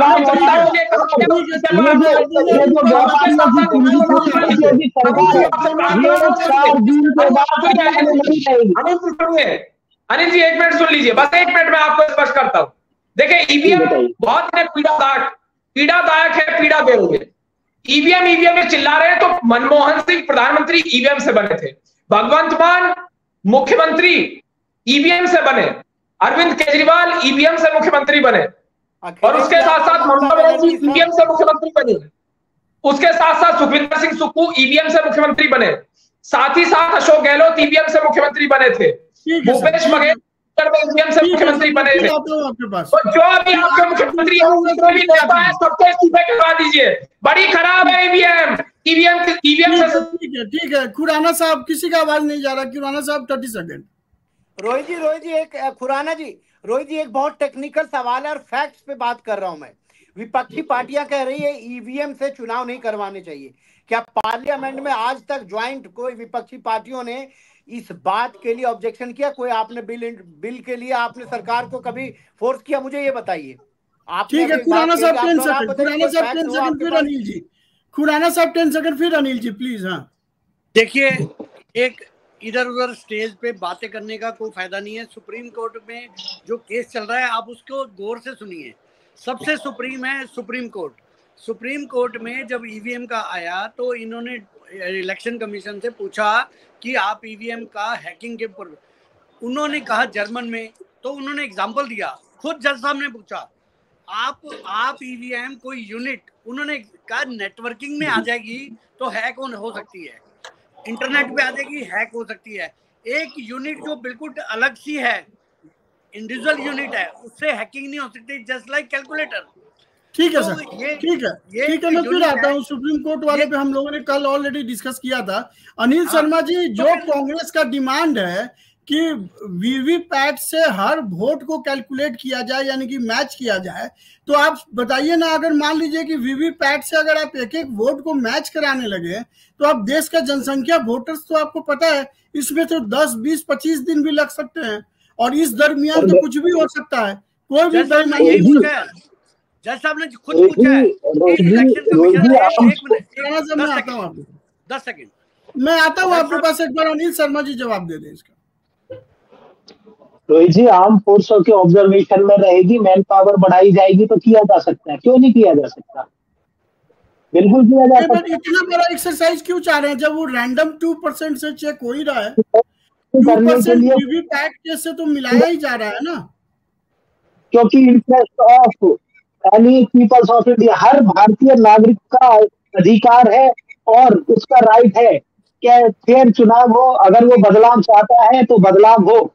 अनिल जी 1 मिनट सुन लीजिए, बस 1 मिनट में आपको स्पष्ट करता हूं। देखिए, ईवीएम बहुत पीड़ादायक है, पीड़ा दे रही है। ईवीएम में चिल्ला रहे हैं, तो मनमोहन सिंह प्रधानमंत्री ईवीएम से बने थे, भगवंत मान मुख्यमंत्री ईवीएम से बने, अरविंद केजरीवाल ईवीएम से मुख्यमंत्री बने, और उसके साथ साथ ममता बनर्जी ईवीएम से मुख्यमंत्री बनी, उसके साथ साथ सुखविंदर सिंह सुक्खू ईवीएम से मुख्यमंत्री बने, साथ ही साथ अशोक गहलोत ईवीएम से मुख्यमंत्री बने थे, भूपेश बघेल ईवीएम से मुख्यमंत्री बने थे। तो जो अभी आपके मुख्यमंत्री भी नेता है, सबके इस्तीफे करवा दीजिए। बड़ी खराब है ईवीएम से। ठीक है खुराना साहब, किसी का आवाज नहीं जा रहा। खुराना साहब 30 सेकंड। रोहित जी एक खुराना जी, रोहित जी एक बहुत टेक्निकल सवाल है और फैक्ट्स पे बात कर रहा हूं मैं। विपक्षी पार्टियां कह रही है ईवीएम से चुनाव नहीं करवाने चाहिए। क्या पार्लियामेंट में आज तक ज्वाइंट कोई विपक्षी पार्टियों ने इस बात के लिए ऑब्जेक्शन किया? कोई आपने बिल के लिए आपने सरकार को कभी फोर्स किया? मुझे ये बताइए, ठीक है, खुराना साहब 10 सेकंड, खुराना साहब 10 सेकंड, फिर अनिल जी, खुराना साहब 10 सेकंड, फिर अनिल जी प्लीज। हाँ देखिए, एक इधर उधर स्टेज पे बातें करने का कोई फायदा नहीं है। सुप्रीम कोर्ट में जो केस चल रहा है आप उसको गौर से सुनिए। सबसे सुप्रीम है सुप्रीम कोर्ट। सुप्रीम कोर्ट में जब ईवीएम का आया तो इन्होंने इलेक्शन कमीशन से पूछा कि आप ईवीएम का हैकिंग के ऊपर, उन्होंने कहा जर्मन में, तो उन्होंने एग्जांपल दिया। खुद जज साहब ने पूछा आप ईवीएम कोई यूनिट, उन्होंने कहा नेटवर्किंग में आ जाएगी तो हैक हो सकती है, इंटरनेट पे आ जाएगी हैक हो सकती है। एक यूनिट जो बिल्कुल अलग सी है, इंडिविजुअल यूनिट है, उससे हैकिंग नहीं हो सकती, जस्ट लाइक कैलकुलेटर। ठीक है सर, ठीक है, मैं फिर आता हूँ सुप्रीम कोर्ट वाले पे। हम लोगों ने कल ऑलरेडी डिस्कस किया था। अनिल शर्मा जी, जो कांग्रेस का डिमांड है कि वीवीपैट से हर वोट को कैलकुलेट किया जाए, यानी कि मैच किया जाए, तो आप बताइए ना, अगर मान लीजिए कि वीवीपैट से अगर आप एक एक वोट को मैच कराने लगे तो आप देश का जनसंख्या वोटर्स तो आपको पता है इसमें तो 10, 20, 25 दिन भी लग सकते हैं, और इस दरमियान तो कुछ भी हो सकता है, कोई भी जज साहब ने खुद पूछा है। इलेक्शन कमीशन है, 1 मिनट 10 सेकंड मैं आता हूँ आपके पास, एक बार अनिल शर्मा जी जवाब दे दें इसका। रोहित जी, आर्म फोर्सों के ऑब्जर्वेशन में रहेगी, मैन पावर बढ़ाई जाएगी तो किया जा सकता है, क्यों नहीं किया जा सकता? बिल्कुल किया जा सकता है। इतना बड़ा एक्सरसाइज क्यों चाह रहे हैं जब वो रैंडम 2% से चेक हो ही रहा है? 2% वीवीपैट से तो मिलाया ही जा रहा है ना, क्योंकि interest of any peoples of India, हर भारतीय नागरिक का अधिकार है और उसका राइट है कि फेयर चुनाव हो। अगर वो बदलाव चाहता है तो बदलाव हो।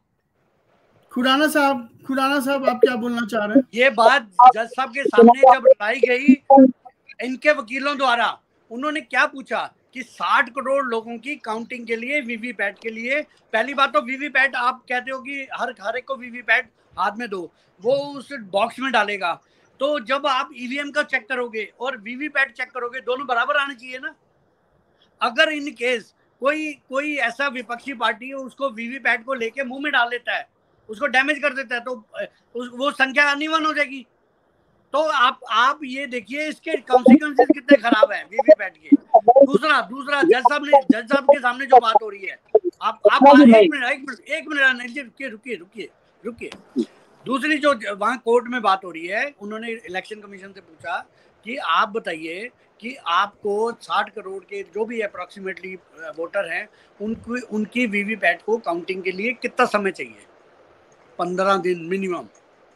खुराना साहब आप क्या बोलना चाह रहे हैं? ये बात जज साहब के सामने जब उठाई गई इनके वकीलों द्वारा, उन्होंने क्या पूछा कि 60 करोड़ लोगों की काउंटिंग के लिए वीवीपैट के लिए, पहली बात तो वीवीपैट आप कहते हो कि हर एक को वीवीपैट हाथ में दो, वो उस बॉक्स में डालेगा। तो जब आप ईवीएम का चेक करोगे और वीवीपैट चेक करोगे, दोनों बराबर आने चाहिए ना। अगर इन केस कोई ऐसा विपक्षी पार्टी है उसको वीवीपैट को लेके मुंह में डाल लेता है, उसको डैमेज कर देता है, तो वो संख्या अनइवन हो जाएगी। तो आप ये देखिए इसके कॉन्सिक्वेंसेस कितने खराब हैं वीवीपैट के। दूसरा जज साहब के सामने जो बात हो रही है, आप एक मिनट अनिल जी रुकिए। दूसरी जो वहाँ कोर्ट में बात हो रही है, उन्होंने इलेक्शन कमीशन से पूछा कि आप बताइए कि आपको 60 करोड़ के जो भी अप्रोक्सीमेटली वोटर हैं उनकी वीवीपैट को काउंटिंग के लिए कितना समय चाहिए? 15 दिन मिनिमम।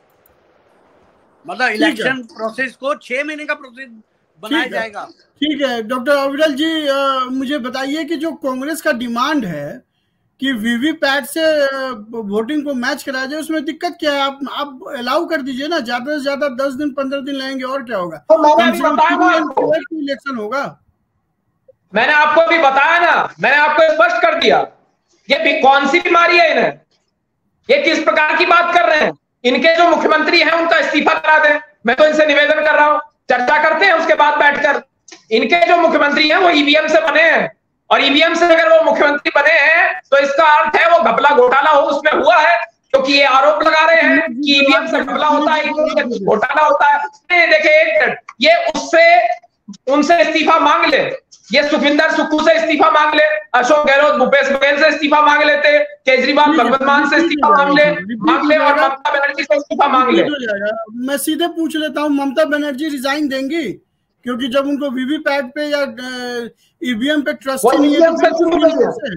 मतलब इलेक्शन प्रोसेस को 6 महीने का प्रोसेस बनाया जाएगा। ठीक है डॉक्टर अविरल जी, मुझे बताइए कि जो कांग्रेस का डिमांड है कि वीवीपैट से वोटिंग को मैच कराया जाए, उसमें दिक्कत क्या है? आप अलाउ कर दीजिए ना, ज्यादा से ज्यादा 10 दिन 15 दिन लगेंगे और क्या होगा? तो मैंने इलेक्शन होगा। मैंने आपको भी बताया ना, मैंने आपको स्पष्ट कर दिया, ये कौन सी बीमारी है इन्हें, ये किस प्रकार की बात कर रहे हैं। इनके जो मुख्यमंत्री हैं उनका इस्तीफा करा दें। मैं तो इनसे निवेदन कर रहा हूं, चर्चा करते हैं उसके बाद बैठकर। इनके जो मुख्यमंत्री हैं वो ईवीएम से बने हैं, और ईवीएम से अगर वो मुख्यमंत्री बने हैं तो इसका अर्थ है वो घपला घोटाला हो उसमें हुआ है, क्योंकि ये आरोप लगा रहे हैं कि ईवीएम से घपला होता है, ईवीएम से घोटाला होता है। देखिए एक मिनट, ये उनसे इस्तीफा मांग ले, ये सुखविंदर सुक्खू से इस्तीफा मांग ले, अशोक गहलोत भूपेश बघेल से इस्तीफा मांग लेते, केजरीवाल भगवत मान से इस्तीफा मांग ले, और ममता बनर्जी से इस्तीफा मांग ले। मैं सीधे पूछ लेता हूँ, ममता बनर्जी रिजाइन देंगी? क्योंकि जब उनको वीवीपैट पे या ईवीएम पे ट्रस्ट नहीं है।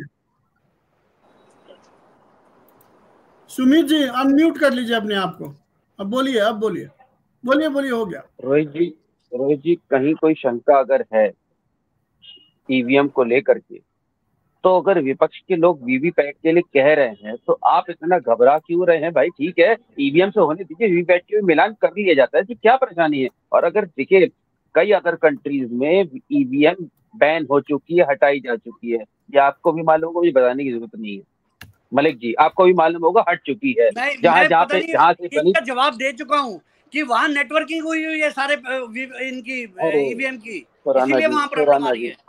सुमित जी अनम्यूट कर लीजिए अपने आप को, अब बोलिए हो गया। रोहित जी कहीं कोई शंका अगर है ईवीएम को लेकर के, तो अगर विपक्ष के लोग वीवीपैट के लिए कह रहे हैं तो आप इतना घबरा क्यों रहे हैं भाई? ठीक है, ईवीएम से होने दीजिए, वीवीपैट के मिलान कर लिया जाता है, तो क्या परेशानी है? और अगर देखिए कई अदर कंट्रीज में ईवीएम बैन हो चुकी है, हटाई जा चुकी है, ये आपको भी मालूम होगा, मुझे बताने की जरूरत नहीं है। मलिक जी आपको भी मालूम होगा, हट चुकी है। जहाँ से जवाब दे चुका हूँ कि वहाँ नेटवर्किंग हुई है सारे इनकी ईवीएम की, इसलिए वहाँ प्रॉब्लम आ रही है।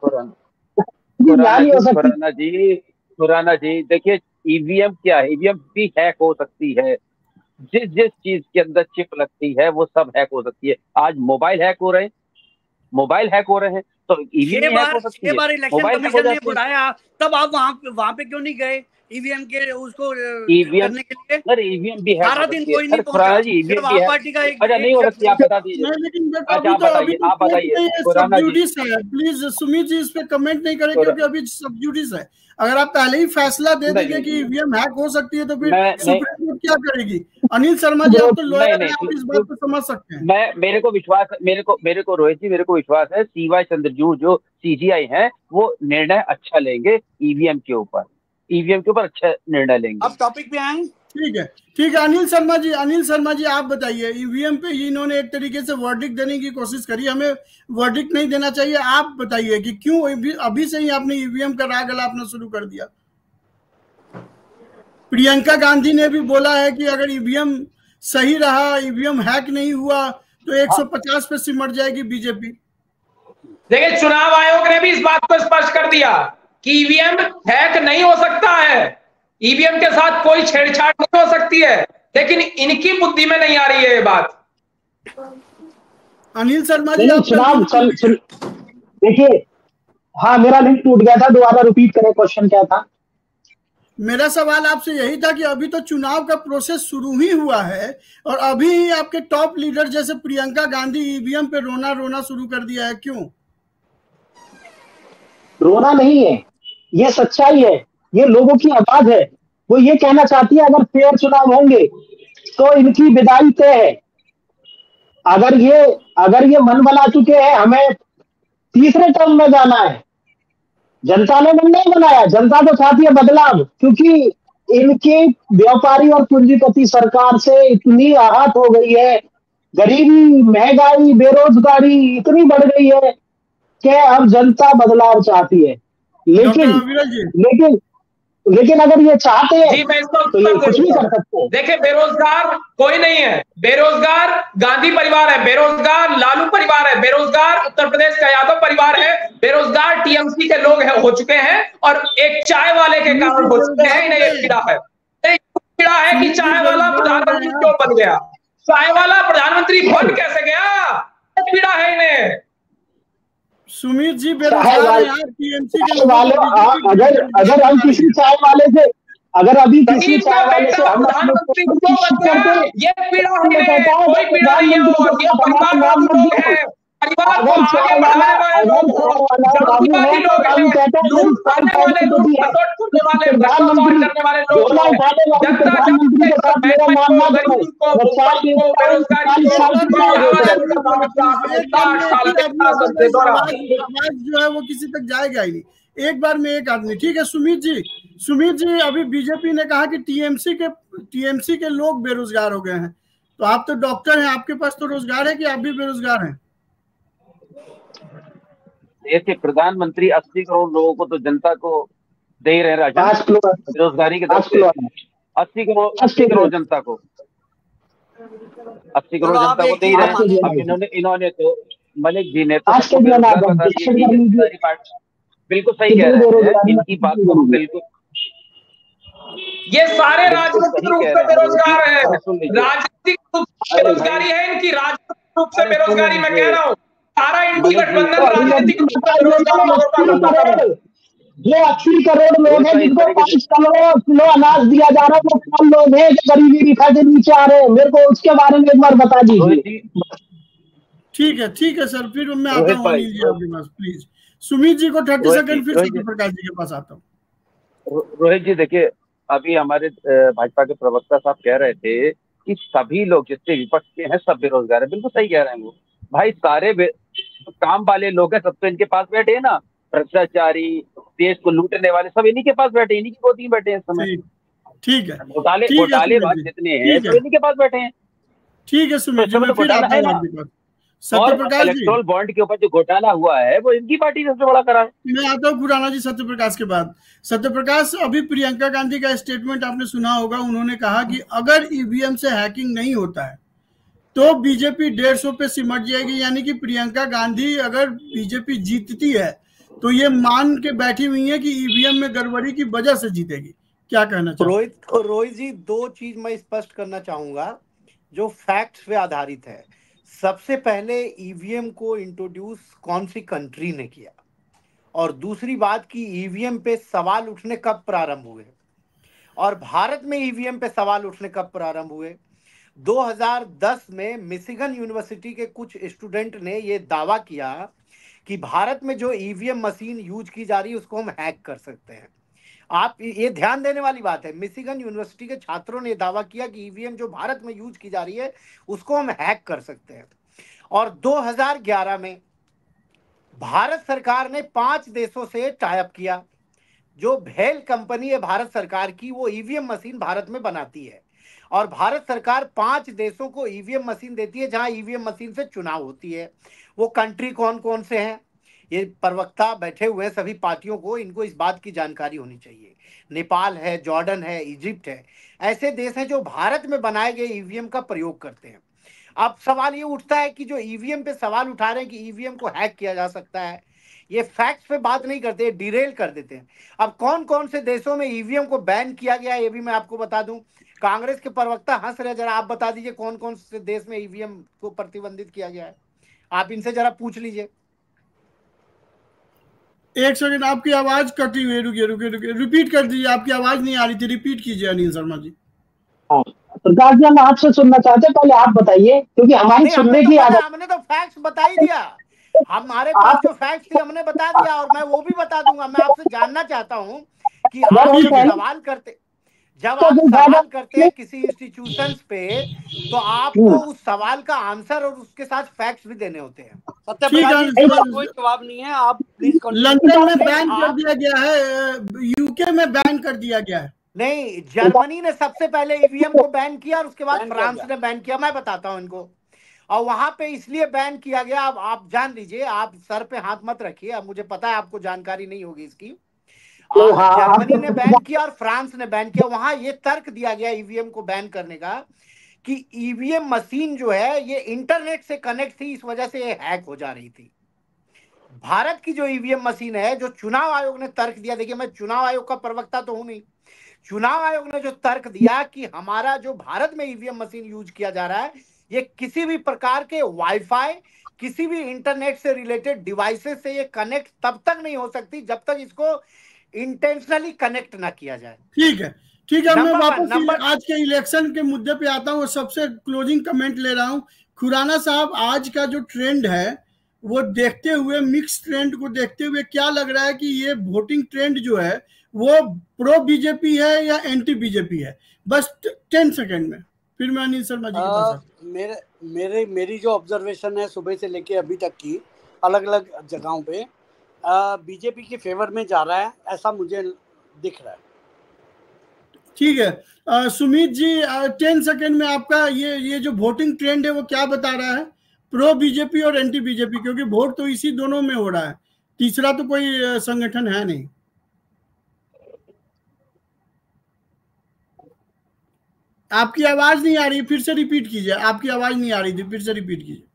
खुराना जी देखिए ईवीएम क्या है, ईवीएम भी हैक हो सकती है। जिस जिस चीज के अंदर चिप लगती है वो सब हैक हो सकती है। आज मोबाइल हैक हो रहे हैं, मोबाइल हैक हो रहे हैं, तो ईवीएम हैक हो सकती है। 6 बार इलेक्शन कमीशन ने बुलाया, तब आप वहां पे क्यों नहीं गए ईवीएम के उसको करने के लिए? अरे ईवीएम भी है, सारा दिन कोई नहीं पहुंचा। ईवीएम भी है। पार्टी का एक अच्छा नहीं हो सकती, आप बता दीजिए। आप बताइए प्लीज सुमित जी इस पे कमेंट नहीं करें, क्योंकि अभी सब्जुडिस है। अगर आप पहले ही फैसला दे देंगे कि ईवीएम हैक हो सकती है तो फिर सुप्रीम कोर्ट क्या करेगी? अनिल शर्मा जी, आप तो लॉयर हैं, आप इस बात को समझ सकते हैं। मेरे को विश्वास है, मेरे को रोहित जी, मेरे को विश्वास है CY चंद्रचूड़ जो CGI हैं वो निर्णय अच्छा लेंगे ईवीएम के ऊपर, ईवीएम के ऊपर अच्छा निर्णय लेंगे। अब टॉपिक पे आए। ठीक है अनिल शर्मा जी आप बताइए, ईवीएम पे इन्होंने एक तरीके से वर्डिक्ट देने की कोशिश करी, हमें वर्डिक्ट नहीं देना चाहिए। आप बताइए कि क्यों अभी से ही आपने ईवीएम का राग अलापना शुरू कर दिया? प्रियंका गांधी ने भी बोला है कि अगर ईवीएम सही रहा, ईवीएम हैक नहीं हुआ तो 150 पे सिमट जाएगी बीजेपी। देखिए, चुनाव आयोग ने भी इस बात को स्पष्ट कर दिया कि ईवीएम हैक नहीं हो सकता है, ईवीएम के साथ कोई छेड़छाड़ नहीं हो सकती है, लेकिन इनकी बुद्धि में नहीं आ रही है ये बात। अनिल शर्मा जी चुनाव देखिए, हाँ मेरा लिंक टूट गया था, दोबारा रिपीट करें, क्वेश्चन क्या था? मेरा सवाल आपसे यही था कि अभी तो चुनाव का प्रोसेस शुरू ही हुआ है और अभी ही आपके टॉप लीडर जैसे प्रियंका गांधी ईवीएम पे रोना शुरू कर दिया है, क्यों? रोना नहीं है, ये सच्चाई है, ये लोगों की आवाज है। वो ये कहना चाहती है अगर फेयर चुनाव होंगे तो इनकी विदाई तय है। अगर ये मन बना चुके हैं हमें तीसरे टर्म में जाना है, जनता ने मन नहीं बनाया, जनता तो चाहती है बदलाव, क्योंकि इनके व्यापारी और पूंजीपति सरकार से इतनी आहत हो गई है, गरीबी, महंगाई, बेरोजगारी इतनी बढ़ गई है कि अब जनता बदलाव चाहती है। लेकिन अगर ये चाहते हैं जी, मैं इसका तो ये कुछ भी कर सकते हैं। देखिए, बेरोजगार कोई नहीं है, बेरोजगार गांधी परिवार है, बेरोजगार लालू परिवार है, बेरोजगार उत्तर प्रदेश का यादव परिवार है, बेरोजगार टीएमसी के लोग हो चुके हैं और एक चाय वाले के कारण हो चुके हैं। इन्हें एक पीड़ा है, पीड़ा है कि चाय वाला प्रधानमंत्री क्यों बन गया, चाय वाला प्रधानमंत्री बन कैसे गया, पीड़ा है इन्हें। सुमित जी बेरोजगार हैं, टीएमसी के वाले, अगर हम किसी चाय वाले से, अगर अभी किसी चाय वाले से हम प्रधानमंत्री को बन गया, ये पीड़ा है, कोई पीड़ा नहीं है, ये परिवार लोग हैं, परिवार को आगे बढ़ाने वाले लोग, जातिवादी लोग हैं, लूट करने वाले लोग, कसौट करने वाले, भ्रष्टाचार करने वाले लोग, जनता जो है वो किसी तक जाएगा ही नहीं, एक बार में एक आदमी। ठीक है सुमित जी, अभी बीजेपी ने कहा कि टीएमसी के लोग बेरोजगार हो गए हैं, तो आप तो डॉक्टर हैं, आपके पास तो रोजगार है कि आप भी बेरोजगार हैं? देखिए, प्रधानमंत्री 80 करोड़ लोगों को तो जनता को दे रहे हैं बेरोजगारी के दर से, 80 करोड़ जनता को, 80 करोड़ जनता को दे रहे हैं। अब इन्होंने तो मलिक जी ने तो बिल्कुल सही कह रहे हैं, इनकी बात को बिल्कुल, ये सारे राजनीतिक रूप से बेरोजगार है, राजनीतिक रूप से बेरोजगारी है इनकी, राजनीतिक रूप से बेरोजगारी मैं कह रहा हूँ, सारा इंडी गठबंधन राजनीतिक रूप से बेरोजगार। ये 80 करोड़ लोग हैं जिनको 5 किलो अनाज दिया जा रहा है, वो कौन लोग हैं जो गरीबी रेखा से नीचे आ रहे हैं? मेरे को उसके बारे में एक बार बता दीजिए। ठीक है सर, फिर मैं आता हूँ अनिल जी आपके पास, प्लीज। सुमित जी को 30 सेकंड, फिर सत्य प्रकाश जी के पास आता हूँ। रोहित जी देखिए, अभी हमारे भाजपा के प्रवक्ता साहब कह रहे थे कि सभी लोग जितने विपक्ष के हैं सब बेरोजगार है, बिल्कुल सही कह रहे हैं वो भाई, सारे काम वाले लोग हैं, सब तो इनके पास बैठे हैं ना, भ्रष्टाचारी, देश को लूटने वाले सब इन्हीं के पास बैठे, इन्हीं की गोदी में बैठे हैं इस समय। ठीक है, घोटालेबाज जितने हैं सब इन्हीं के पास बैठे हैं। ठीक है सुमित जी, मैं फिर आता हूं आपके पास। सत्य प्रकाश जी, इलेक्टोरल बॉन्ड के ऊपर जो घोटाला हुआ है वो इनकी पार्टी सबसे बड़ा करा है। मैं आता हूँ खुराना जी सत्य प्रकाश के बाद। सत्य प्रकाश, अभी प्रियंका गांधी का स्टेटमेंट आपने सुना होगा, उन्होंने कहा कि अगर ईवीएम से हैकिंग नहीं होता है तो बीजेपी 150 पे सिमट जाएगी, यानी कि प्रियंका गांधी अगर बीजेपी जीतती है तो ये मान के बैठी हुई है कि ईवीएम में गड़बड़ी की वजह से जीतेगी। क्या कहना चाहते? रोहित जी, दो चीज मैं स्पष्ट करना चाहूंगा जो फैक्ट्स पे आधारित है। सबसे पहले ईवीएम को इंट्रोड्यूस कौन सी कंट्री ने किया, और दूसरी बात कि ईवीएम पे सवाल उठने कब प्रारंभ हुए, और भारत में ईवीएम पे सवाल उठने कब प्रारंभ हुए। 2010 में मिशिगन यूनिवर्सिटी के कुछ स्टूडेंट ने ये दावा किया कि भारत में जो ईवीएम मशीन यूज की जा रही है उसको हम हैक कर सकते हैं। आप ये ध्यान देने वाली बात है, मिशिगन यूनिवर्सिटी के छात्रों ने दावा किया कि ईवीएम जो भारत में यूज की जा रही है उसको हम हैक कर सकते हैं। और 2011 में भारत सरकार ने 5 देशों से टाई अप किया। जो भेल कंपनी है भारत सरकार की, वो ईवीएम मशीन भारत में बनाती है, और भारत सरकार 5 देशों को ईवीएम मशीन देती है जहां ईवीएम मशीन से चुनाव होती है। वो कंट्री कौन कौन से हैं, ये प्रवक्ता बैठे हुए हैं सभी पार्टियों को, इनको इस बात की जानकारी होनी चाहिए। नेपाल है, जॉर्डन है, इजिप्ट है, ऐसे देश हैं जो भारत में बनाए गए ईवीएम का प्रयोग करते हैं। अब सवाल ये उठता है कि जो ईवीएम पे सवाल उठा रहे हैं कि ईवीएम को हैक किया जा सकता है, ये फैक्ट्स पे बात नहीं करते, डिरेल कर देते हैं। अब कौन कौन से देशों में ईवीएम को बैन किया गया है ये भी मैं आपको बता दूं। कांग्रेस के प्रवक्ता हंस रहे, जरा आप बता दीजिए कौन कौन से देश में ईवीएम को प्रतिबंधित किया गया है, आप इनसे जरा पूछ लीजिए। एक सेकंड, आपकी आवाज कटी हुई, रुकिए, रिपीट कर दीजिए, आपकी आवाज नहीं आ रही थी, रिपीट कीजिए अनिल शर्मा जी। प्रकाश जी, हम आपसे सुनना चाहते हैं, पहले आप बताइए, क्योंकि हमारी सुनने की आदत। हमने तो फैक्ट्स बता ही दिया, हमारे पास जो फैक्ट्स थे हमने बता दिया, और मैं वो भी बता दूंगा। मैं आपसे जानना चाहता हूं कि आप जब सवाल करते हैं किसी इंस्टीट्यूशंस पे, तो आपको उस सवाल का आंसर और उसके साथ फैक्ट्स भी देने होते हैं। कोई जवाब नहीं है, आप प्लीज। लंदन में बैन कर दिया गया है, यूके में बैन कर दिया गया है। नहीं, जर्मनी ने सबसे पहले ईवीएम को बैन किया और उसके बाद फ्रांस ने बैन किया। मैं बताता हूं इनको, और वहां पे इसलिए बैन किया गया, अब आप जान लीजिए, आप सर पे हाथ मत रखिए, अब मुझे पता है आपको जानकारी नहीं होगी इसकी। जर्मनी ने बैन किया और फ्रांस ने बैन किया। वहां ये तर्क दिया गया ईवीएम को बैन करने का कि ईवीएम मशीन जो है ये इंटरनेट से कनेक्ट थी, इस वजह से ये हैक हो जा रही थी। भारत की जो ईवीएम मशीन है, जो चुनाव आयोग ने तर्क दिया, देखिए मैं चुनाव आयोग का प्रवक्ता तो हूं नहीं, चुनाव आयोग ने जो तर्क दिया कि हमारा जो भारत में ईवीएम मशीन यूज किया जा रहा है, ये किसी भी प्रकार के वाईफाई, किसी भी इंटरनेट से रिलेटेड डिवाइसेस से ये कनेक्ट तब तक नहीं हो सकती जब तक इसको इंटेंशनली कनेक्ट ना किया जाए। ठीक है, मैं वापस आज के इलेक्शन के मुद्दे पे आता हूँ, सबसे क्लोजिंग कमेंट ले रहा हूँ। खुराना साहब, आज का जो ट्रेंड है वो देखते हुए, मिक्स ट्रेंड को देखते हुए क्या लग रहा है कि ये वोटिंग ट्रेंड जो है वो प्रो बीजेपी है या एंटी बीजेपी है? बस 10 सेकंड में, फिर मैं अनिल शर्मा जी के पास। मेरी जो ऑब्जर्वेशन है सुबह से लेके अभी तक की, अलग अलग जगहों पे बीजेपी के फेवर में जा रहा है, ऐसा मुझे दिख रहा है। ठीक है, सुमित जी 10 सेकंड में आपका ये जो वोटिंग ट्रेंड है वो क्या बता रहा है, प्रो बीजेपी और एंटी बीजेपी? क्योंकि वोट तो इसी दोनों में हो रहा है, तीसरा तो कोई संगठन है नहीं। आपकी आवाज नहीं आ रही, फिर से रिपीट कीजिए, आपकी आवाज नहीं आ रही थी, फिर से रिपीट कीजिए।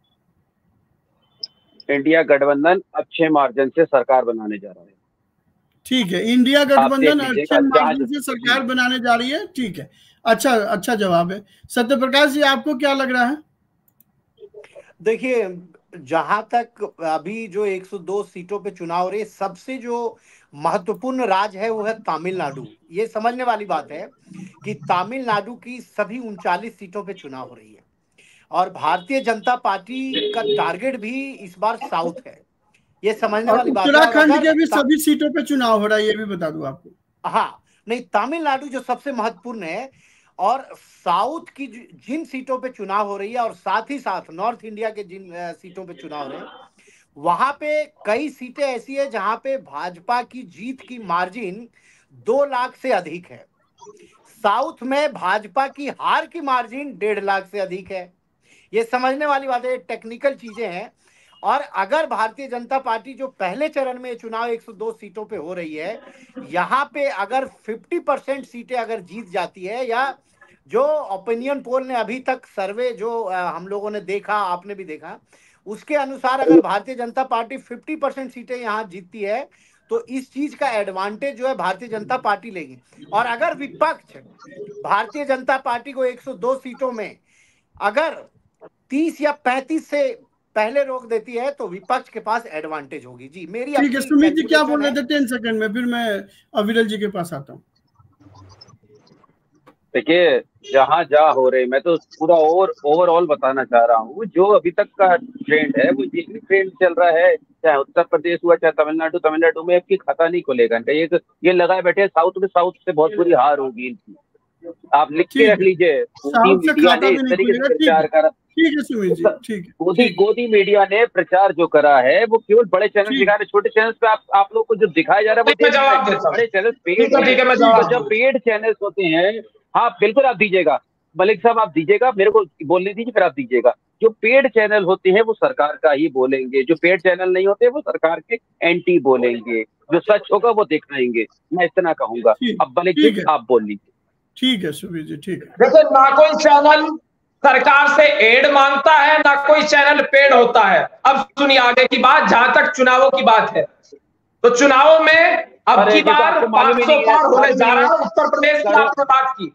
इंडिया गठबंधन अच्छे मार्जिन से सरकार बनाने जा रहा है। ठीक है, इंडिया गठबंधन अच्छे मार्जिन से सरकार बनाने जा रही है, ठीक है, अच्छा जवाब है। सत्यप्रकाश जी, आपको क्या लग रहा है? देखिए, जहां तक अभी जो 102 सीटों पे चुनाव हो रही है, सबसे जो महत्वपूर्ण राज्य है वो है तमिलनाडु। ये समझने वाली बात है कि तमिलनाडु की सभी 39 सीटों पे चुनाव हो रही है, और भारतीय जनता पार्टी का टारगेट भी इस बार साउथ है, ये समझने वाली बात है। उत्तराखंड के भी सभी सीटों पे चुनाव हो रहा है, ये भी बता दूं आपको। हाँ, नहीं, तमिलनाडु जो सबसे महत्वपूर्ण है, और साउथ की जिन सीटों पे चुनाव हो रही है, और साथ ही साथ नॉर्थ इंडिया के जिन सीटों पे चुनाव हो रहे हैं, वहां पे कई सीटें ऐसी है जहां पे भाजपा की जीत की मार्जिन 2 लाख से अधिक है। साउथ में भाजपा की हार की मार्जिन 1.5 लाख से अधिक है। ये समझने वाली बात है, टेक्निकल चीजें हैं। और अगर भारतीय जनता पार्टी जो पहले चरण में चुनाव 102 सीटों पे हो रही है, यहाँ पे अगर 50% सीटें अगर जीत जाती है, या जो ओपिनियन पोल ने अभी तक सर्वे जो हम लोगों ने देखा, आपने भी देखा, उसके अनुसार अगर भारतीय जनता पार्टी 50% सीटें यहाँ जीतती है, तो इस चीज का एडवांटेज जो है भारतीय जनता पार्टी लेगी। और अगर विपक्ष भारतीय जनता पार्टी को 102 सीटों में अगर 30 या 35 से पहले रोक देती है तो विपक्ष के पास एडवांटेज होगी। जी मेरी ठीक है, सुमित जी क्या बोल रहे थे 10 सेकंड में, फिर मैं अविरल जी के पास आता हूँ। देखिए जहाँ हो रहे, मैं तो पूरा ओवरऑल बताना चाह रहा हूँ, जो अभी तक का ट्रेंड है वो ये ट्रेंड चल रहा है, चाहे उत्तर प्रदेश हुआ चाहे तमिलनाडु में आपकी खाता नहीं खुलेगा। ये लगाए बैठे साउथ से बहुत बुरी हार होगी इनकी। आप लिख के रख लीजिए, मीडिया ने इस तरीके से प्रचार करा। गोदी मीडिया ने प्रचार जो करा है वो केवल बड़े चैनल दिखा रहे, छोटे चैनल पे आप लोग को जो दिखाया जा रहा है वो बड़े चैनल जब पेड चैनल्स होते हैं। हाँ बिल्कुल आप दीजिएगा, मलिक साहब आप दीजिएगा, मेरे को बोलने दीजिए फिर आप दीजिएगा। जो पेड चैनल होते हैं वो सरकार का ही बोलेंगे, जो पेड चैनल नहीं होते वो सरकार के एंटी बोलेंगे, जो सच होगा वो दिखाएंगे। मैं इतना कहूंगा। अब मलिक जी आप बोल लीजिए। ठीक है सुबीर जी, ठीक है। देखो ना कोई चैनल सरकार से एड मांगता है, ना कोई चैनल पेड होता है। अब सुनिए आगे की बात, जहां तक चुनावों की बात है तो चुनावों में अब की बार 500 पार होने जा रहा है। उत्तर प्रदेश की आपने बात की,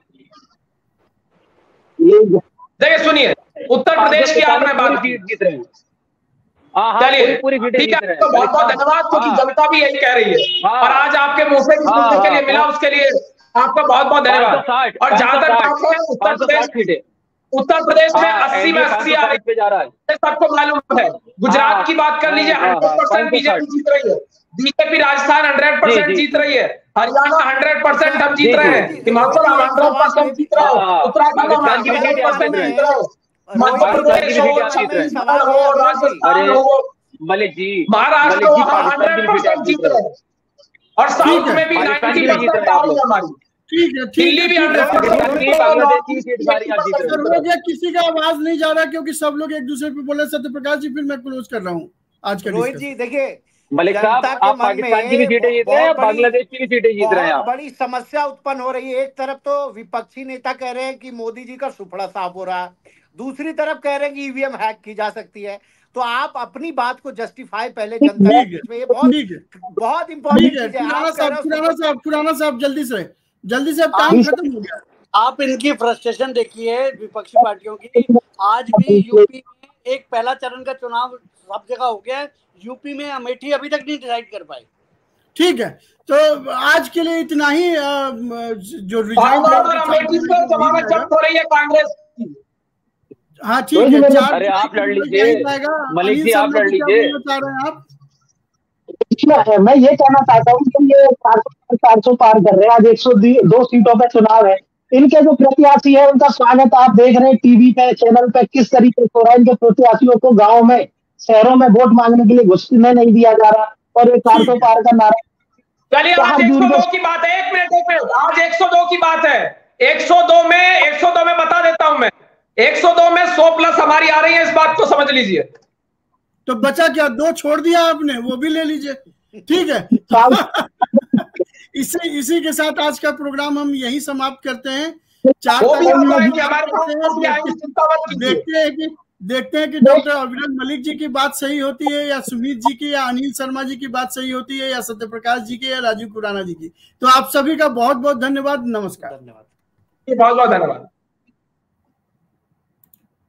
देखिए सुनिए, उत्तर प्रदेश की आपने बात की। चलिए ठीक है, तो बहुत बहुत धन्यवाद, क्योंकि जनता भी यही कह रही है और आज आपके मुंह से सुनने के लिए मिला, उसके लिए आपका बहुत बहुत धन्यवाद। और जहां तक बात है उत्तर प्रदेश में 80 में 80 आ रहा है, सबको मालूम है। गुजरात की बात कर लीजिए, 100% बीजेपी जीत रही है। बीजेपी राजस्थान 100% जीत रही है, हरियाणा 100% हम जीत रहे हैं, हिमाचल 100% जीत रहे हैं, उत्तराखंड 100% जीत रहे हैं, मध्य प्रदेश हो, छत्तीसगढ़ हो, राजस्थान हो, महाराष्ट्र हो, 100% जीत रहे हैं। और साउथ में भी 90% आ रही है हमारी। ठीक है, दिल्ली भी 100%। किसी का आवाज नहीं जा रहा क्योंकि सब लोग एक दूसरे पे बोले। सत्यप्रकाश जी फिर मैं क्लोज कर रहा हूँ आज का। रोहित जी देखिए, मलिक साहब आप पाकिस्तान की भी सीटें जीत रहे हैं, बांग्लादेश की भी सीटें जीत रहे हैं। बड़ी समस्या उत्पन्न हो रही है। एक तरफ तो विपक्षी नेता कह रहे हैं कि मोदी जी का सुपड़ा साफ हो रहा है, दूसरी तरफ कह रहे हैं कि ईवीएम हैक की जा सकती है। तो आप अपनी बात को जस्टिफाई पहले जनता में, ये बहुत इंपॉर्टेंट चीज है। खुराना साहब जल्दी से टाइम खत्म हो गया। आप इनकी फ्रस्ट्रेशन देखिए विपक्षी पार्टियों की। आज भी यूपी में एक पहला चरण का चुनाव सब जगह हो गया है, यूपी में अमेठी अभी तक नहीं डिसाइड कर पाए। ठीक है, तो आज के लिए इतना ही। जो रिजल्ट अमेठी से जमानत जब्त हो रही है कांग्रेस की। हाँ ठीक है, अरे आप लड़ लीजिए, मलिक जी आप लड़ लीजिए। आप मैं ये कहना चाहता हूँ कि ये 400 पार कर रहे हैं, आज 102 सीटों पे चुनाव है। इनके जो प्रत्याशी है उनका स्वागत आप देख रहे हैं टीवी पे, चैनल पे किस तरीके से हो रहा है। इनके प्रत्याशियों को गाँव में शहरों में वोट मांगने के लिए घुसने नहीं दिया जा रहा, और ये 400 पार का नारा। चलिए आज 102 की बात है, एक मिनट, आज 102 की बात है। 102 में बता देता हूं मैं, 102 में 100+ हमारी आ रही है, इस बात को समझ लीजिए। तो बचा क्या, 2 छोड़ दिया आपने, वो भी ले लीजिए। ठीक है। इसी के साथ आज का प्रोग्राम हम यही समाप्त करते हैं। देखते हैं कि डॉक्टर अविरल मलिक जी की बात सही होती है या सुमित जी की या अनिल शर्मा जी की बात सही होती है या सत्यप्रकाश जी की या राजीव खुराना जी की। तो आप सभी का बहुत बहुत धन्यवाद। नमस्कार। बहुत बहुत धन्यवाद।